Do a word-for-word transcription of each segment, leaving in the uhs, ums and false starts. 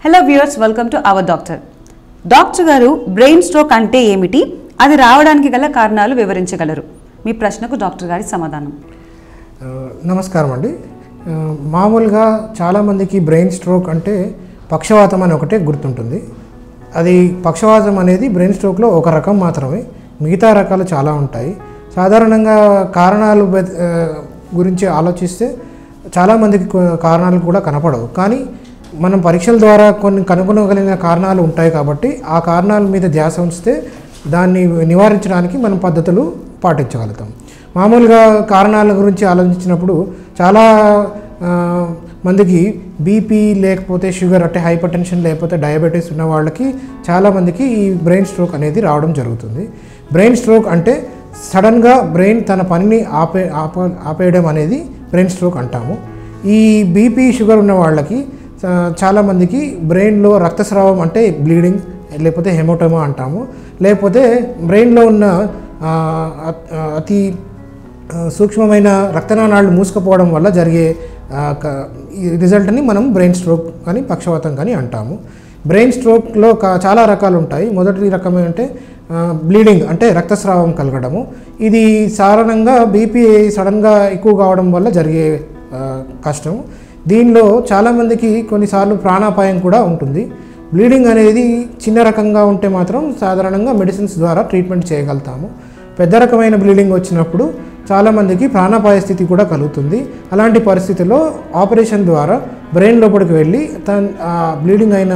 Hello viewers, welcome to our doctor. Doctor గారు, brain stroke అంటే ఏమిటి, అది రావడానికి గల కారణాలు వివరించగలరు? మీ ప్రశ్నకు డాక్టర్ గారి సమాధానం. నమస్కారం అండి. మామూలుగా చాలామందికి బ్రెయిన్ స్ట్రోక్ అంటే పక్షవాతం అని ఒకటే గుర్తుంటుంది. అది పక్షవాతం అనేది బ్రెయిన్ స్ట్రోక్లో ఒక రకం మాత్రమే, మిగతా రకాలు చాలా ఉంటాయి. సాధారణంగా కారణాలు గురించి ఆలోచిస్తే చాలామందికి కారణాలు కూడా కనపడవు, కానీ మనం పరీక్షల ద్వారా కొన్ని కనుగొనగలిగిన కారణాలు ఉంటాయి. కాబట్టి ఆ కారణాల మీద ధ్యాస ఉంచితే దాన్ని నివారించడానికి మనం పద్ధతులు పాటించగలుగుతాం. మామూలుగా కారణాల గురించి ఆలోచించినప్పుడు చాలా మందికి బీపీ లేకపోతే షుగర్ అంటే హైపర్ టెన్షన్ లేకపోతే డయాబెటీస్ ఉన్న వాళ్ళకి చాలామందికి ఈ బ్రెయిన్ స్ట్రోక్ అనేది రావడం జరుగుతుంది. బ్రెయిన్ స్ట్రోక్ అంటే సడన్గా బ్రెయిన్ తన పనిని ఆపే ఆప ఆపేయడం అనేది బ్రెయిన్ స్ట్రోక్ అంటాము. ఈ బీపీ షుగర్ ఉన్న వాళ్ళకి చాలామందికి బ్రెయిన్లో రక్తస్రావం అంటే బ్లీడింగ్ లేకపోతే హెమోటోమా అంటాము, లేకపోతే బ్రెయిన్లో ఉన్న అతి సూక్ష్మమైన రక్తనాళాలు మూసుకుపోవడం వల్ల జరిగే రిజల్ట్ని మనం బ్రెయిన్ స్ట్రోక్ కానీ పక్షవాతం కానీ అంటాము. బ్రెయిన్ స్ట్రోక్లో చాలా రకాలు ఉంటాయి. మొదటి రకం అంటే బ్లీడింగ్ అంటే రక్తస్రావం కలగడము. ఇది సాధారణంగా బీపీ సడన్గా ఎక్కువ కావడం వల్ల జరిగే కష్టం. దీనిలో చాలామందికి కొన్నిసార్లు ప్రాణాపాయం కూడా ఉంటుంది. బ్లీడింగ్ అనేది చిన్న రకంగా ఉంటే మాత్రం సాధారణంగా మెడిసిన్స్ ద్వారా ట్రీట్మెంట్ చేయగలుగుతాము. పెద్ద రకమైన బ్లీడింగ్ వచ్చినప్పుడు చాలామందికి ప్రాణాపాయ స్థితి కూడా కలుగుతుంది. అలాంటి పరిస్థితుల్లో ఆపరేషన్ ద్వారా బ్రెయిన్ లోపలికి వెళ్ళి తన బ్లీడింగ్ అయిన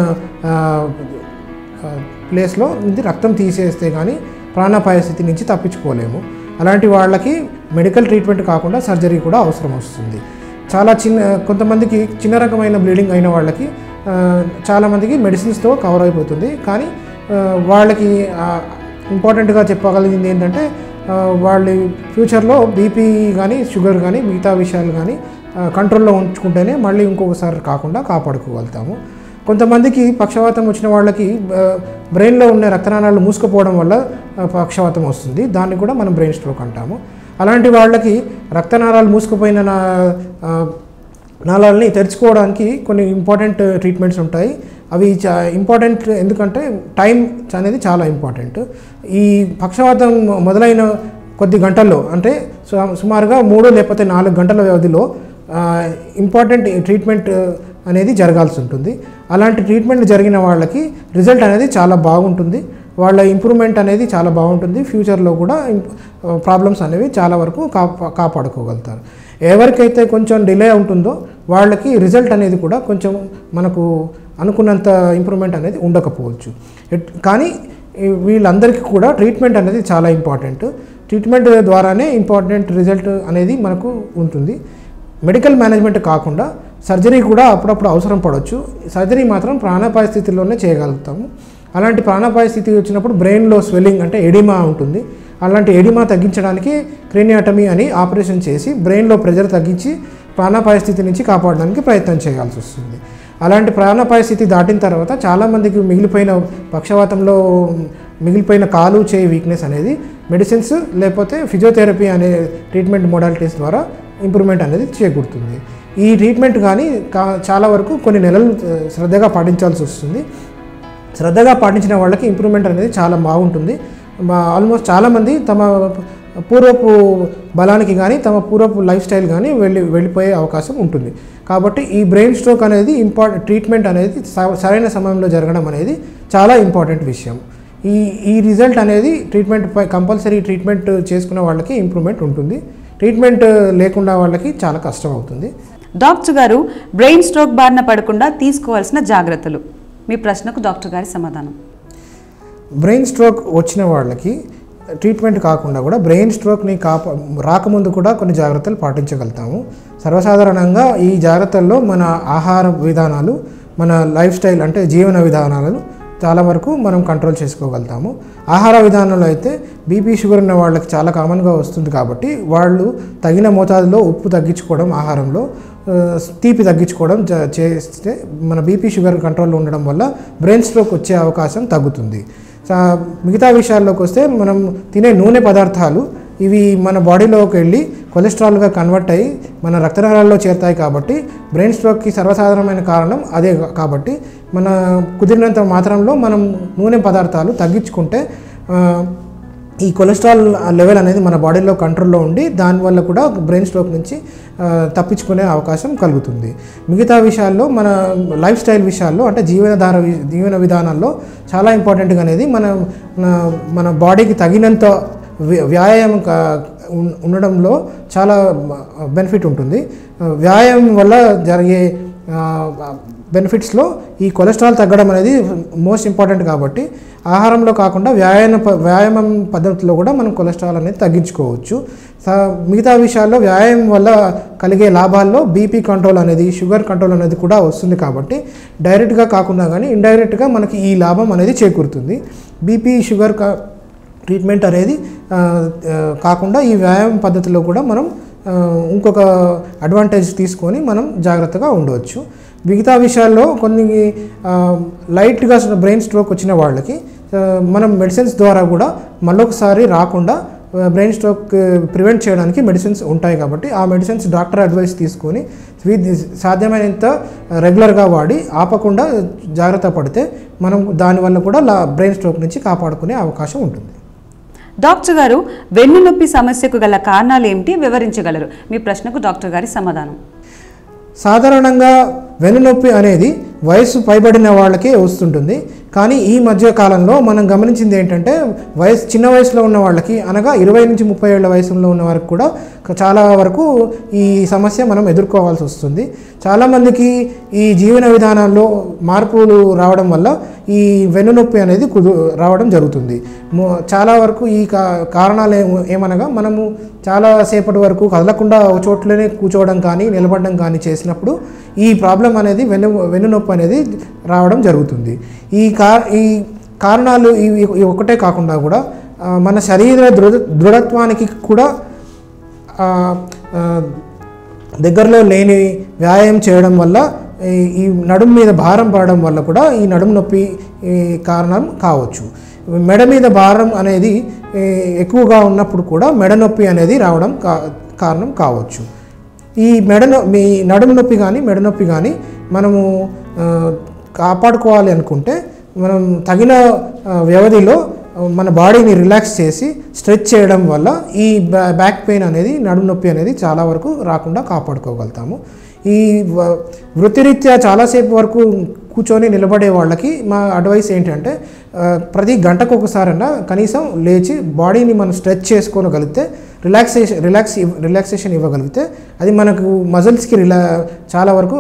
ప్లేస్లో నుంచి రక్తం తీసేస్తే కానీ ప్రాణాపాయ స్థితి నుంచి తప్పించుకోలేము. అలాంటి వాళ్ళకి మెడికల్ ట్రీట్మెంట్ కాకుండా సర్జరీ కూడా అవసరం వస్తుంది. చాలా చిన్న కొంతమందికి చిన్న రకమైన బ్లీడింగ్ అయిన వాళ్ళకి చాలామందికి మెడిసిన్స్తో కవర్ అయిపోతుంది. కానీ వాళ్ళకి ఇంపార్టెంట్గా చెప్పగలిగింది ఏంటంటే వాళ్ళ ఫ్యూచర్లో బీపీ కానీ షుగర్ కానీ మిగతా విషయాలు కానీ కంట్రోల్లో ఉంచుకుంటేనే మళ్ళీ ఇంకొకసారి కాకుండా కాపాడుకోగలుగుతాము. కొంతమందికి పక్షవాతం వచ్చిన వాళ్ళకి బ్రెయిన్లో ఉన్న రక్తనాళాలు మూసుకుపోవడం వల్ల పక్షవాతం వస్తుంది. దాన్ని కూడా మనం బ్రెయిన్ స్ట్రోక్ అంటాము. అలాంటి వాళ్ళకి రక్తనాళాలు మూసుకుపోయిన నాళాలని తెరుచుకోవడానికి కొన్ని ఇంపార్టెంట్ ట్రీట్మెంట్స్ ఉంటాయి. అవి చా ఇంపార్టెంట్ ఎందుకంటే టైం అనేది చాలా ఇంపార్టెంట్. ఈ పక్షవాతం మొదలైన కొద్ది గంటల్లో అంటే సుమారుగా మూడు లేకపోతే నాలుగు గంటల వ్యవధిలో ఇంపార్టెంట్ ట్రీట్మెంట్ అనేది జరగాల్సి ఉంటుంది. అలాంటి ట్రీట్మెంట్ జరిగిన వాళ్ళకి రిజల్ట్ అనేది చాలా బాగుంటుంది. వాళ్ళ ఇంప్రూవ్మెంట్ అనేది చాలా బాగుంటుంది. ఫ్యూచర్లో కూడా ప్రాబ్లమ్స్ అనేవి చాలా వరకు కాపా కాపాడుకోగలుగుతారు. ఎవరికైతే కొంచెం డిలే ఉంటుందో వాళ్ళకి రిజల్ట్ అనేది కూడా కొంచెం మనకు అనుకున్నంత ఇంప్రూవ్మెంట్ అనేది ఉండకపోవచ్చు. కానీ వీళ్ళందరికీ కూడా ట్రీట్మెంట్ అనేది చాలా ఇంపార్టెంట్. ట్రీట్మెంట్ ద్వారానే ఇంపార్టెంట్ రిజల్ట్ అనేది మనకు ఉంటుంది. మెడికల్ మేనేజ్మెంట్ కాకుండా సర్జరీ కూడా అప్పుడప్పుడు అవసరం పడవచ్చు. సర్జరీ మాత్రం ప్రాణాపాయ స్థితిలోనే చేయగలుగుతాము. అలాంటి ప్రాణాపాయ స్థితి వచ్చినప్పుడు బ్రెయిన్లో స్వెల్లింగ్ అంటే ఎడిమా ఉంటుంది. అలాంటి ఎడిమా తగ్గించడానికి క్రేనియాటమీ అని ఆపరేషన్ చేసి బ్రెయిన్లో ప్రెజర్ తగ్గించి ప్రాణాపాయ స్థితి నుంచి కాపాడడానికి ప్రయత్నం చేయాల్సి వస్తుంది. అలాంటి ప్రాణాపాయ స్థితి దాటిన తర్వాత చాలామందికి మిగిలిపోయిన పక్షవాతంలో మిగిలిపోయిన కాలు చేయి వీక్నెస్ అనేది మెడిసిన్స్ లేకపోతే ఫిజియోథెరపీ అనే ట్రీట్మెంట్ మోడాలిటీస్ ద్వారా ఇంప్రూవ్మెంట్ అనేది చేకూరుతుంది. ఈ ట్రీట్మెంట్ కానీ చాలా వరకు కొన్ని నెలలు శ్రద్ధగా పాటించాల్సి వస్తుంది. శ్రద్ధగా పాటించిన వాళ్ళకి ఇంప్రూవ్మెంట్ అనేది చాలా బాగుంటుంది. ఆల్మోస్ట్ చాలామంది తమ పూర్వపు బలానికి కానీ తమ పూర్వపు లైఫ్ స్టైల్ కానీ వెళ్ళి వెళ్ళిపోయే అవకాశం ఉంటుంది. కాబట్టి ఈ బ్రెయిన్ స్ట్రోక్ అనేది ఇంపార్టెంట్ ట్రీట్మెంట్ అనేది సరైన సమయంలో జరగడం అనేది చాలా ఇంపార్టెంట్ విషయం. ఈ ఈ రిజల్ట్ అనేది ట్రీట్మెంట్ పై కంపల్సరీ ట్రీట్మెంట్ చేసుకున్న వాళ్ళకి ఇంప్రూవ్మెంట్ ఉంటుంది. ట్రీట్మెంట్ లేకుండా వాళ్ళకి చాలా కష్టం అవుతుంది. డాక్టర్ గారు, బ్రెయిన్ స్ట్రోక్ బారిన పడకుండా తీసుకోవాల్సిన జాగ్రత్తలు? మీ ప్రశ్నకు డాక్టర్ గారి సమాధానం. బ్రెయిన్ స్ట్రోక్ వచ్చిన వాళ్ళకి ట్రీట్మెంట్ కాకుండా కూడా బ్రెయిన్ స్ట్రోక్ని కాపా రాకముందు కూడా కొన్ని జాగ్రత్తలు పాటించగలుగుతాము. సర్వసాధారణంగా ఈ జాగ్రత్తల్లో మన ఆహార విధానాలు, మన లైఫ్ స్టైల్ అంటే జీవన విధానాలను చాలా వరకు మనం కంట్రోల్ చేసుకోగలుగుతాము. ఆహార విధానంలో అయితే బీపీ షుగర్ ఉన్న వాళ్ళకి చాలా కామన్గా వస్తుంది. కాబట్టి వాళ్ళు తగిన మోతాదులో ఉప్పు తగ్గించుకోవడం, ఆహారంలో తీపి తగ్గించుకోవడం చేస్తే మన బీపీ షుగర్ కంట్రోల్లో ఉండడం వల్ల బ్రెయిన్ స్ట్రోక్ వచ్చే అవకాశం తగ్గుతుంది. మిగతా విషయాల్లోకి వస్తే మనం తినే నూనె పదార్థాలు ఇవి మన బాడీలోకి వెళ్ళి కొలెస్ట్రాల్గా కన్వర్ట్ అయ్యి మన రక్తనాళాల్లో చేరుతాయి. కాబట్టి బ్రెయిన్ స్ట్రోక్కి సర్వసాధారణమైన కారణం అదే. కాబట్టి మన కుదిరినంత మాత్రంలో మనం నూనె పదార్థాలు తగ్గించుకుంటే ఈ కొలెస్ట్రాల్ లెవెల్ అనేది మన బాడీలో కంట్రోల్లో ఉండి దానివల్ల కూడా బ్రెయిన్ స్ట్రోక్ నుంచి తప్పించుకునే అవకాశం కలుగుతుంది. మిగతా విషయాల్లో మన లైఫ్ స్టైల్ విషయాల్లో అంటే జీవనధార జీవన విధానాల్లో చాలా ఇంపార్టెంట్గా అనేది మన మన బాడీకి తగినంత వ్యాయామం ఉండడంలో చాలా బెనిఫిట్ ఉంటుంది. వ్యాయామం వల్ల జరిగే బెనిఫిట్స్లో ఈ కొలెస్ట్రాల్ తగ్గడం అనేది మోస్ట్ ఇంపార్టెంట్ కాబట్టి ఆహారంలో కాకుండా వ్యాయామ వ్యాయామం పద్ధతిలో కూడా మనం కొలెస్ట్రాల్ అనేది తగ్గించుకోవచ్చు. మిగతా విషయాల్లో వ్యాయామం వల్ల కలిగే లాభాల్లో బీపీ కంట్రోల్ అనేది షుగర్ కంట్రోల్ అనేది కూడా వస్తుంది కాబట్టి డైరెక్ట్గా కాకుండా కానీ ఇండైరెక్ట్గా మనకి ఈ లాభం అనేది చేకూరుతుంది. బీపీ షుగర్ ట్రీట్మెంట్ అనేది కాకుండా ఈ వ్యాయామం పద్ధతిలో కూడా మనం ఇంకొక అడ్వాంటేజ్ తీసుకొని మనం జాగ్రత్తగా ఉండవచ్చు. మిగతా విషయాల్లో కొన్ని లైట్గా బ్రెయిన్ స్ట్రోక్ వచ్చిన వాళ్ళకి మనం మెడిసిన్స్ ద్వారా కూడా మళ్ళొకసారి రాకుండా బ్రెయిన్ స్ట్రోక్ ప్రివెంట్ చేయడానికి మెడిసిన్స్ ఉంటాయి కాబట్టి ఆ మెడిసిన్స్ డాక్టర్ అడ్వైస్ తీసుకొని సాధ్యమైనంత రెగ్యులర్గా వాడి ఆపకుండా జాగ్రత్త పడితే మనం దానివల్ల కూడా బ్రెయిన్ స్ట్రోక్ నుంచి కాపాడుకునే అవకాశం ఉంటుంది. డాక్టర్ గారు, వెన్నునొప్పి సమస్యకు గల కారణాలు ఏమిటి వివరించగలరు? మీ ప్రశ్నకు డాక్టర్ గారి సమాధానం. సాధారణంగా వెన్నునొప్పి అనేది వయసు పైబడిన వాళ్ళకే వస్తుంటుంది. కానీ ఈ మధ్య కాలంలో మనం గమనించింది ఏంటంటే వయసు చిన్న వయసులో ఉన్న వాళ్ళకి అనగా ఇరవై నుంచి ముప్పై ఏళ్ళ వయసులో ఉన్న వారికి కూడా చాలా వరకు ఈ సమస్య మనం ఎదుర్కోవాల్సి వస్తుంది. చాలామందికి ఈ జీవన విధానాల్లో మార్పులు రావడం వల్ల ఈ వెన్నునొప్పి అనేది కుదు రావడం జరుగుతుంది. చాలా వరకు ఈ కారణాలు ఏమనగా మనము చాలాసేపటి వరకు కదలకుండా ఒక చోట్లోనే కూర్చోవడం కానీ నిలబడడం కానీ చేసినప్పుడు ఈ ప్రాబ్లం అనేది వెన్ను వెన్నునొప్పి అనేది రావడం జరుగుతుంది. ఈ కా ఈ కారణాలు ఇవి ఒకటే కాకుండా కూడా మన శరీర దృఢ దృఢత్వానికి కూడా దగ్గరలో లేని వ్యాయామం చేయడం వల్ల ఈ నడుము మీద భారం పడడం వల్ల కూడా ఈ నడుము నొప్పి కారణం కావచ్చు. మెడ మీద భారం అనేది ఎక్కువగా ఉన్నప్పుడు కూడా మెడ నొప్పి అనేది రావడం కారణం కావచ్చు. ఈ మెడ మీ నడుము నొప్పి కానీ మెడ నొప్పి కానీ మనము కాపాడుకోవాలి అనుకుంటే మనం తగిన వ్యవధిలో మన బాడీని రిలాక్స్ చేసి స్ట్రెచ్ చేయడం వల్ల ఈ బ్యాక్ పెయిన్ అనేది నడుము నొప్పి అనేది చాలా వరకు రాకుండా కాపాడుకోగలుగుతాము. ఈ వృత్తిరీత్యా చాలాసేపు వరకు కూర్చొని నిలబడే వాళ్ళకి మా అడ్వైస్ ఏంటంటే ప్రతి గంటకు ఒకసారైనా కనీసం లేచి బాడీని మనం స్ట్రెచ్ చేసుకోగలిగితే రిలాక్సేషన్ రిలాక్స్ రిలాక్సేషన్ ఇవ్వగలిగితే అది మనకు మజిల్స్కి రిలా చాలా వరకు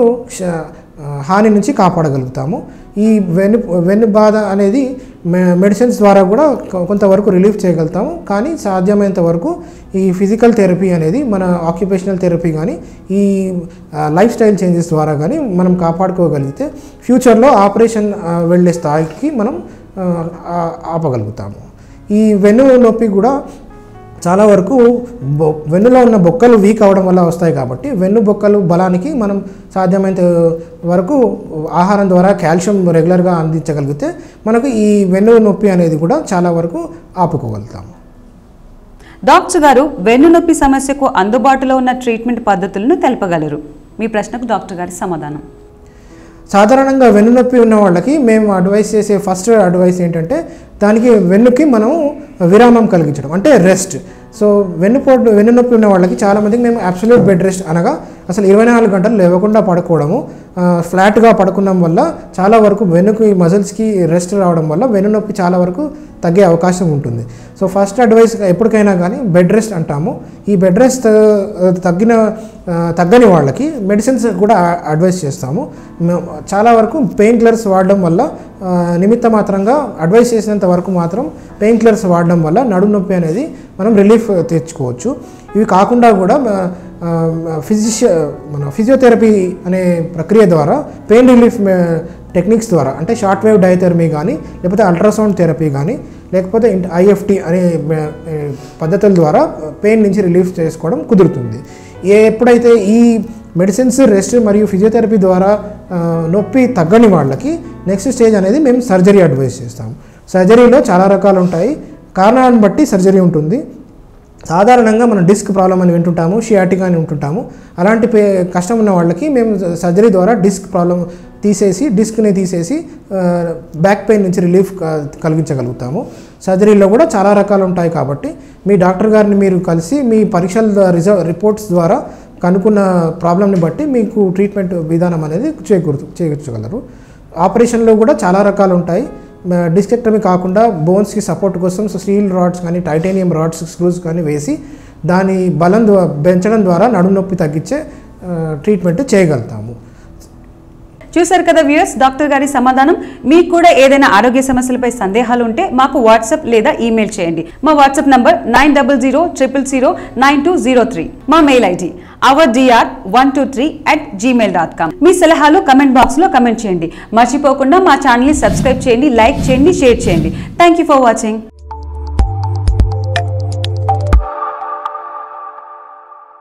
హాని నుంచి కాపాడగలుగుతాము. ఈ వెన్ను వెన్ను బాధ అనేది మెడిసిన్స్ ద్వారా కూడా కొంతవరకు రిలీఫ్ చేయగలుగుతాము. కానీ సాధ్యమైనంత వరకు ఈ ఫిజికల్ థెరపీ అనేది మన ఆక్యుపేషనల్ థెరపీ కానీ ఈ లైఫ్ స్టైల్ చేంజెస్ ద్వారా కానీ మనం కాపాడుకోగలిగితే ఫ్యూచర్లో ఆపరేషన్ వెళ్ళే స్థాయికి మనం ఆపగలుగుతాము. ఈ వెన్ను నొప్పి కూడా చాలా వరకు బొ వెన్నులో ఉన్న బొక్కలు వీక్ అవ్వడం వల్ల వస్తాయి కాబట్టి వెన్ను బొక్కలు బలానికి మనం సాధ్యమైనంత వరకు ఆహారం ద్వారా కాల్షియం రెగ్యులర్గా అందించగలిగితే మనకు ఈ వెన్ను నొప్పి అనేది కూడా చాలా వరకు ఆపుకోగలుగుతాము. డాక్టర్ గారు, వెన్ను నొప్పి సమస్యకు అందుబాటులో ఉన్న ట్రీట్మెంట్ పద్ధతులను తెలపగలరు? మీ ప్రశ్నకు డాక్టర్ గారి సమాధానం. సాధారణంగా వెన్నునొప్పి ఉన్న వాళ్ళకి మేము అడ్వైస్ చేసే ఫస్ట్ అడ్వైస్ ఏంటంటే దానికి వెన్నుకి మనం విరామం కలిగించడం అంటే రెస్ట్. సో వెన్నుపోటు వెన్నునొప్పి ఉన్న వాళ్ళకి చాలామందికి మేము అబ్సల్యూట్ బెడ్ రెస్ట్ అనగా అసలు ఇరవై నాలుగు గంటలు లేవకుండా పడుకోవడము, ఫ్లాట్గా పడుకోవడం వల్ల చాలా వరకు వెన్నుకు ఈ మజిల్స్కి రెస్ట్ రావడం వల్ల వెన్నునొప్పి చాలా వరకు తగ్గే అవకాశం ఉంటుంది. సో ఫస్ట్ అడ్వైస్ ఎప్పటికైనా కానీ బెడ్ రెస్ట్ అంటాము. ఈ బెడ్ రెస్ట్ తగ్గిన తగ్గని వాళ్ళకి మెడిసిన్స్ కూడా అడ్వైస్ చేస్తాము. చాలా వరకు పెయిన్ కిల్లర్స్ వాడడం వల్ల నిమిత్త మాత్రంగా అడ్వైస్ చేసినంత వరకు మాత్రం పెయిన్ కిల్లర్స్ వాడడం వల్ల నడుము నొప్పి అనేది మనం రిలీఫ్ తెచ్చుకోవచ్చు. ఇవి కాకుండా కూడా ఫిజిషియ మన ఫిజియోథెరపీ అనే ప్రక్రియ ద్వారా పెయిన్ రిలీఫ్ టెక్నిక్స్ ద్వారా అంటే షార్ట్ వేవ్ డయోథెరపీ కానీ లేకపోతే అల్ట్రాసౌండ్ థెరపీ కానీ లేకపోతే ఐఎఫ్టీ అనే పద్ధతుల ద్వారా పెయిన్ నుంచి రిలీఫ్ చేసుకోవడం కుదురుతుంది. ఏ ఎప్పుడైతే ఈ మెడిసిన్స్ రెస్ట్ మరియు ఫిజియోథెరపీ ద్వారా నొప్పి తగ్గని వాళ్ళకి నెక్స్ట్ స్టేజ్ అనేది మేము సర్జరీ అడ్వైస్ చేస్తాము. సర్జరీలో చాలా రకాలు ఉంటాయి, కారణాలను బట్టి సర్జరీ ఉంటుంది. సాధారణంగా మనం డిస్క్ ప్రాబ్లం అని వింటుంటాము, షియాటికా అని వింటుంటాము. అలాంటి పే కష్టం ఉన్న వాళ్ళకి మేము సర్జరీ ద్వారా డిస్క్ ప్రాబ్లం తీసేసి డిస్క్ని తీసేసి బ్యాక్ పెయిన్ నుంచి రిలీఫ్ కలిగించగలుగుతాము. సర్జరీలో కూడా చాలా రకాలు ఉంటాయి కాబట్టి మీ డాక్టర్ గారిని మీరు కలిసి మీ పరీక్షల రిజల్ట్ రిపోర్ట్స్ ద్వారా కనుక్కున్న ప్రాబ్లమ్ని బట్టి మీకు ట్రీట్మెంట్ విధానం అనేది చేకూరు చేకూర్చగలరు. ఆపరేషన్లో కూడా చాలా రకాలు ఉంటాయి. డిస్కెక్టమీ కాకుండా బోన్స్కి సపోర్ట్ కోసం స్టీల్ రాడ్స్ కానీ టైటానియం రాడ్స్ స్క్రూస్ కానీ వేసి దాని బలం పెంచడం ద్వారా నడుము నొప్పి తగ్గించే ట్రీట్మెంట్ చేయగలుగుతాము. చూశారు కదా వ్యూయర్స్, డాక్టర్ గారి సమాధానం. మీకు కూడా ఏదైనా ఆరోగ్య సమస్యలపై సందేహాలు ఉంటే మాకు వాట్సాప్ లేదా ఈమెయిల్ చేయండి. మా WhatsApp number nine double zero triple zero nine two zero three. మా mail ID our DR one two three at Gmail dot com. మీ సలహాలు కమెంట్ బాక్స్లో కమెంట్ చేయండి. మర్చిపోకుండా మా ఛానల్ని సబ్స్క్రైబ్ చేయండి, లైక్ చేయండి, షేర్ చేయండి. Thank you for watching.